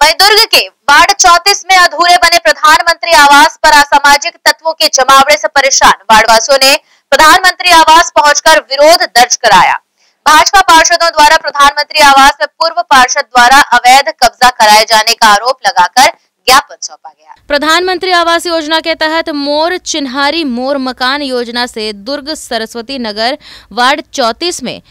वहीं दुर्ग के वार्ड 34 में अधूरे बने प्रधानमंत्री आवास पर असामाजिक तत्वों के जमावड़े से परेशान वार्डवासियों ने प्रधानमंत्री आवास पहुंचकर विरोध दर्ज कराया। भाजपा पार्षदों द्वारा प्रधानमंत्री आवास में पूर्व पार्षद द्वारा अवैध कब्जा कराए जाने का आरोप लगाकर ज्ञापन सौंपा गया। प्रधानमंत्री आवास योजना के तहत मोर चिन्हारी मोर मकान योजना से दुर्ग सरस्वती नगर वार्ड 34 में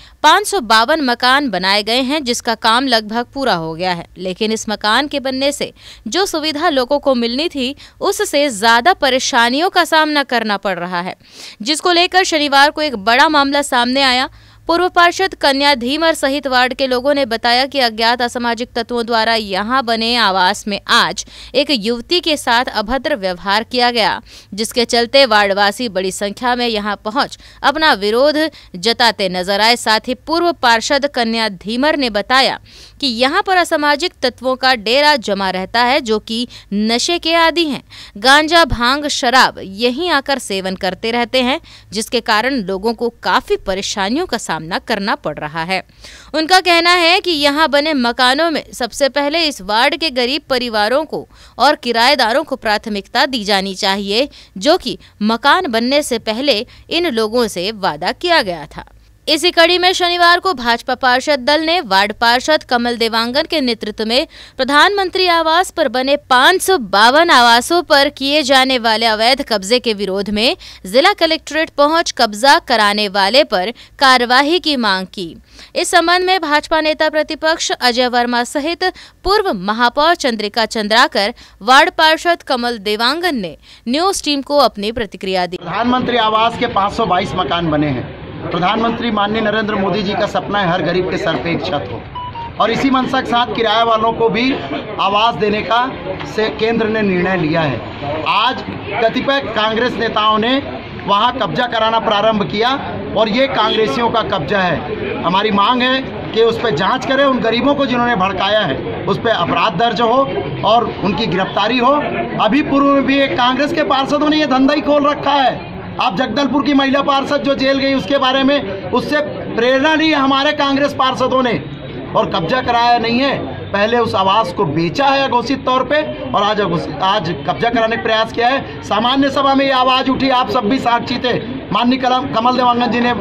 552 मकान बनाए गए हैं, जिसका काम लगभग पूरा हो गया है। लेकिन इस मकान के बनने से जो सुविधा लोगों को मिलनी थी उससे ज्यादा परेशानियों का सामना करना पड़ रहा है, जिसको लेकर शनिवार को एक बड़ा मामला सामने आया। पूर्व पार्षद कन्या धीमर सहित वार्ड के लोगों ने बताया कि अज्ञात असामाजिक तत्वों द्वारा यहां बने आवास में आज एक युवती के साथ अभद्र व्यवहार किया गया, जिसके चलते वार्डवासी बड़ी संख्या में यहां पहुंच अपना विरोध जताते नजर आए। साथ ही पूर्व पार्षद कन्या धीमर ने बताया कि यहां पर असामाजिक तत्वों का डेरा जमा रहता है, जो कि नशे के आदी हैं। गांजा, भांग, शराब यहीं आकर सेवन करते रहते हैं, जिसके कारण लोगों को काफी परेशानियों का सामना करना पड़ रहा है। उनका कहना है कि यहां बने मकानों में सबसे पहले इस वार्ड के गरीब परिवारों को और किराएदारों को प्राथमिकता दी जानी चाहिए, जो कि मकान बनने से पहले इन लोगों से वादा किया गया था। इसी कड़ी में शनिवार को भाजपा पार्षद दल ने वार्ड पार्षद कमल देवांगन के नेतृत्व में प्रधानमंत्री आवास पर बने 552 आवासों पर किए जाने वाले अवैध कब्जे के विरोध में जिला कलेक्ट्रेट पहुंच कब्जा कराने वाले पर कार्रवाई की मांग की। इस संबंध में भाजपा नेता प्रतिपक्ष अजय वर्मा सहित पूर्व महापौर चंद्रिका चंद्राकर, वार्ड पार्षद कमल देवांगन ने न्यूज टीम को अपनी प्रतिक्रिया दी। प्रधानमंत्री आवास के 522 मकान बने हैं। प्रधानमंत्री माननीय नरेंद्र मोदी जी का सपना है हर गरीब के सर पे एक छत हो, और इसी मंशा के साथ किराए वालों को भी आवास देने का से केंद्र ने निर्णय लिया है। आज कतिपय कांग्रेस नेताओं ने वहां कब्जा कराना प्रारंभ किया और ये कांग्रेसियों का कब्जा है। हमारी मांग है कि उस पर जांच करें, उन गरीबों को जिन्होंने भड़काया है उस पर अपराध दर्ज हो और उनकी गिरफ्तारी हो। अभी पूर्व में भी एक कांग्रेस के पार्षदों ने ये धंधा ही खोल रखा है। आप जगदलपुर की महिला पार्षद जो जेल गई उसके बारे में उससे प्रेरणा ली है हमारे कांग्रेस पार्षदों ने, और कब्जा कराया नहीं है। पहले उस आवास को बेचा है अघोषित तौर पे और आज कब्जा कराने का प्रयास किया है। सामान्य सभा में ये आवाज़ उठी, आप सब भी साक्षी थे। माननीय कमल देवांगन जी ने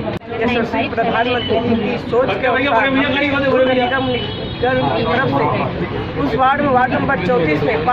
प्रधानमंत्री जी की सोच के निगम की तरफ से उस वार्ड नंबर 34 में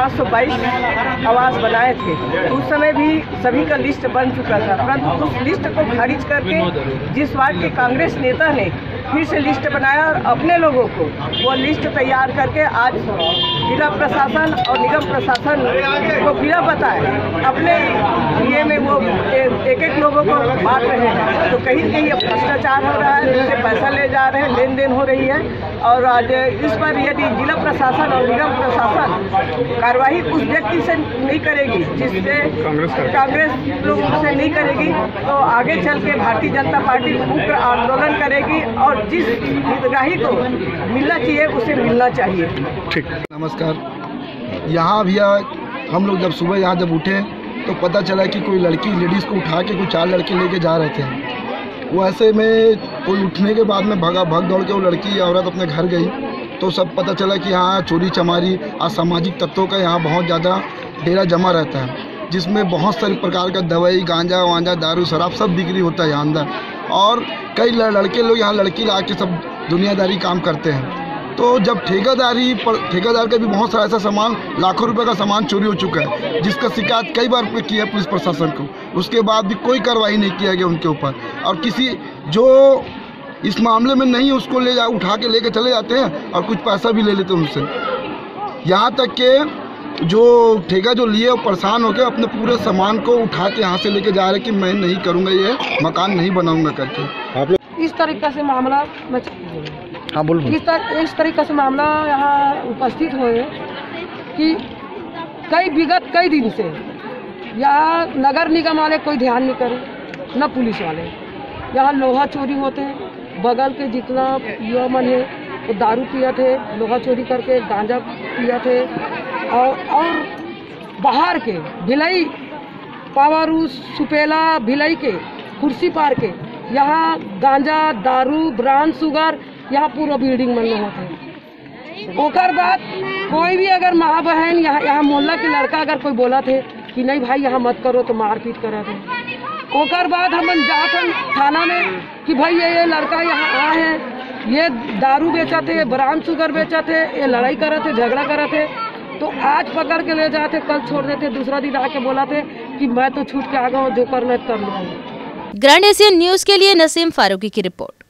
522 आवास बनाए थे। उस समय भी सभी का लिस्ट बन चुका था, परंतु उस लिस्ट को खारिज करके जिस वार्ड के कांग्रेस नेता ने फिर से लिस्ट बनाया और अपने लोगों को वो लिस्ट तैयार करके आज जिला प्रशासन और निगम प्रशासन को बिना बताए अपने लिए में वो एक लोगों को बांट रहे हैं। तो कहीं कहीं भ्रष्टाचार हो रहा है, जिससे पैसा ले जा रहे हैं, लेन देन हो रही है। और आज इस पर यदि जिला प्रशासन और निगम प्रशासन कार्रवाई उस व्यक्ति से नहीं करेगी जिससे कांग्रेस लोगों से नहीं करेगी, तो आगे चल के भारतीय जनता पार्टी उग्र आंदोलन करेगी और जिस हितग्राही को मिलना चाहिए उसे मिलना चाहिए। ठीक, नमस्कार। यहाँ भैया हम लोग जब सुबह यहाँ जब उठे तो पता चला कि कोई लड़की लेडीज़ को उठा के कोई 4 लड़के लेके जा रहे थे। वो ऐसे में कोई उठने के बाद में भाग दौड़ के वो लड़की औरत अपने घर गई तो सब पता चला कि यहाँ चोरी चमारी असामाजिक तत्वों का यहाँ बहुत ज़्यादा डेरा जमा रहता है, जिसमें बहुत सारे प्रकार का दवाई, गांजा वांजा, दारू, शराब सब बिक्री होता है यहाँ अंदर। और कई लड़के लोग यहाँ लड़की ला के सब दुनियादारी काम करते हैं। तो जब ठेकेदार का भी बहुत सारा ऐसा सामान, लाखों रुपए का सामान चोरी हो चुका है, जिसका शिकायत कई बार पे किया पुलिस प्रशासन को, उसके बाद भी कोई कार्रवाई नहीं किया गया उनके ऊपर। और किसी जो इस मामले में नहीं उसको उठा के लेके चले जाते हैं और कुछ पैसा भी ले लेते हैं उनसे। यहाँ तक के जो ठेका जो लिए परेशान होकर अपने पूरे सामान को उठा के यहाँ से लेके जा रहे कि मैं नहीं करूँगा, ये मकान नहीं बनाऊँगा करके। आप लोग इस तरीके से मामला हाँ बोल इस तरीके से मामला यहाँ उपस्थित हुए कि कई दिन से यहाँ नगर निगम वाले कोई ध्यान नहीं करे, न पुलिस वाले। यहाँ लोहा चोरी होते, बगल के जितना युवा मन है वो दारू पिया थे, लोहा चोरी करके गांजा पिया थे, और बाहर के भिलाई, पावारू, सुपेला, भिलाई के कुर्सी पार के यहाँ गांजा, दारू, ब्रांड, शुगर यहाँ पूरा बिल्डिंग मन में होते। ओकर बाद कोई भी अगर माँ बहन यहाँ मोहल्ला के लड़का अगर कोई बोला थे कि नहीं भाई यहाँ मत करो तो मारपीट करा थे। ओकर बाद हम जाकर थाना में कि भाई ये लड़का यहाँ आए हैं, ये दारू बेचा थे, ब्राउन शुगर बेचा थे, ये लड़ाई करा थे, झगड़ा करा थे, तो आज पकड़ के ले जाते, कल छोड़ देते, दूसरा दिन आके बोला थे कि मैं तो छूट के आ गया हूँ, जो करना कर लो। ग्रैंड एशियन न्यूज के लिए नसीम फारूकी की रिपोर्ट।